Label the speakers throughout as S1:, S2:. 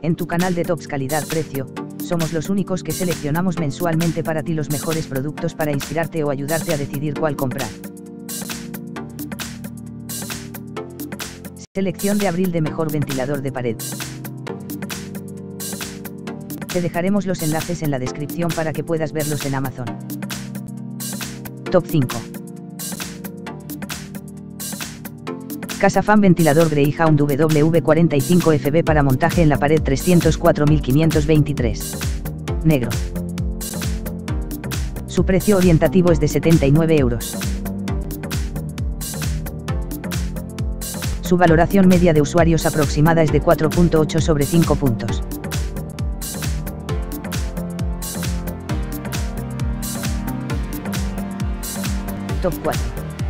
S1: En tu canal de Tops Calidad-Precio, somos los únicos que seleccionamos mensualmente para ti los mejores productos para inspirarte o ayudarte a decidir cuál comprar. Selección de abril de mejor ventilador de pared. Te dejaremos los enlaces en la descripción para que puedas verlos en Amazon. Top 5. Casafan ventilador Greyhound WV45FB para montaje en la pared 304.523. Negro. Su precio orientativo es de 79 euros. Su valoración media de usuarios aproximada es de 4.8 sobre 5 puntos. Top 4.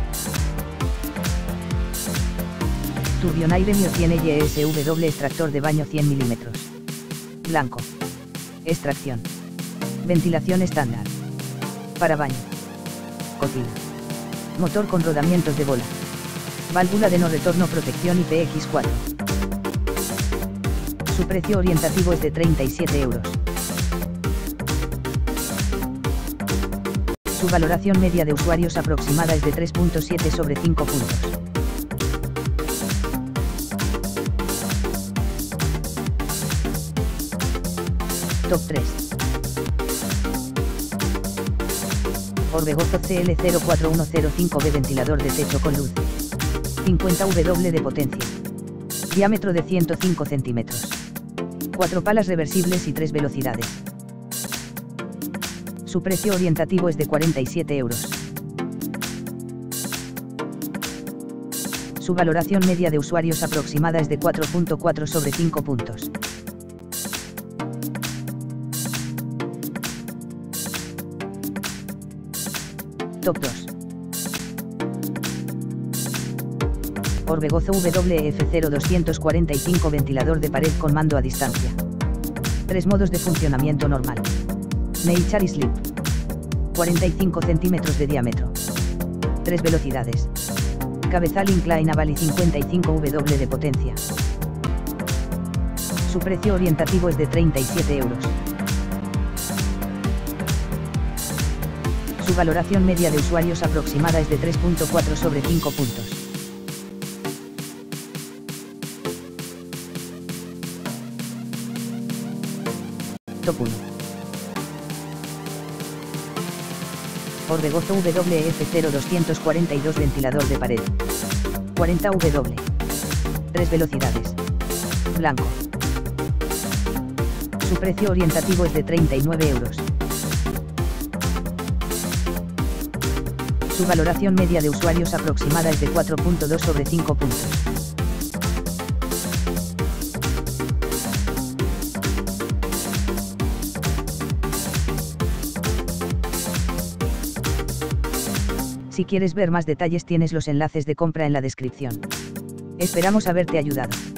S1: Turbionaire Mio 100 YSW extractor de baño 100 mm. Blanco. Extracción. Ventilación estándar. Para baño. Cocina. Motor con rodamientos de bola. Válvula de no retorno protección IPX4. Su precio orientativo es de 37 euros. Su valoración media de usuarios aproximada es de 3.7 sobre 5 puntos. Top 3. Orbegozo CL04105B ventilador de techo con luz. 50 W de potencia. Diámetro de 105 cm. 4 palas reversibles y 3 velocidades. Su precio orientativo es de 47 euros. Su valoración media de usuarios aproximada es de 4.4 sobre 5 puntos. Top 2. Orbegozo WF0245 ventilador de pared con mando a distancia. 3 modos de funcionamiento normal. Nature y Sleep. 45 cm de diámetro. 3 velocidades. Cabezal inclinable y 55 W de potencia. Su precio orientativo es de 37 euros. Su valoración media de usuarios aproximada es de 3.4 sobre 5 puntos. Top 1. Orbegozo WF0242 ventilador de pared. 40 W. 3 velocidades. Blanco. Su precio orientativo es de 39 euros. Su valoración media de usuarios aproximada es de 4.2 sobre 5 puntos. Si quieres ver más detalles tienes los enlaces de compra en la descripción. Esperamos haberte ayudado.